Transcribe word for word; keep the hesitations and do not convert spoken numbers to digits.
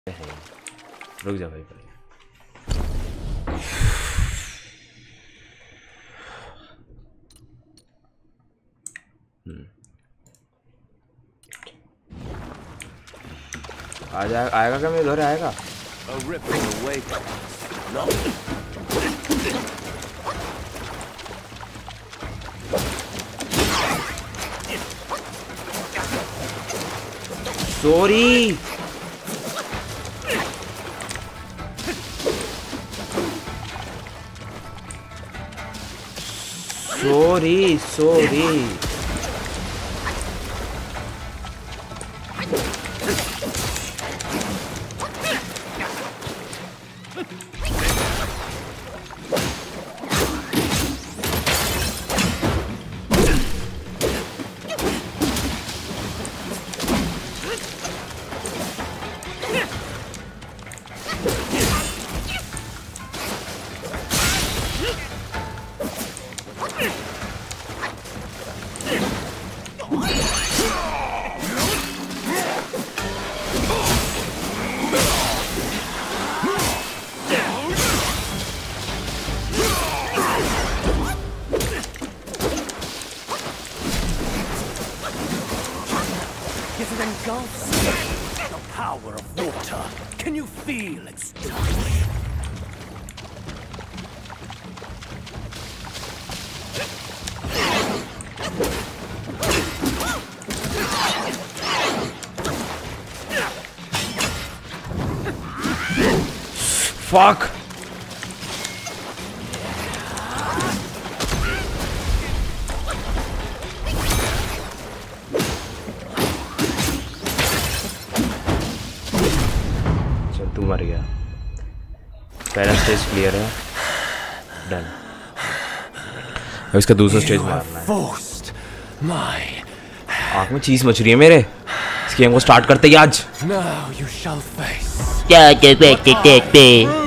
रुक जा भाई भाई। आ जाए आएगा क्या मेरे घर आएगा? Sorry sorry sorry Fuck! चल तू मर गया। पहला स्टेज क्लियर है, डन। अब इसका दूसरा स्टेज मारना है। आँख में चीज मच रही है मेरे। इसकी गेम को स्टार्ट करते ही आज। क्या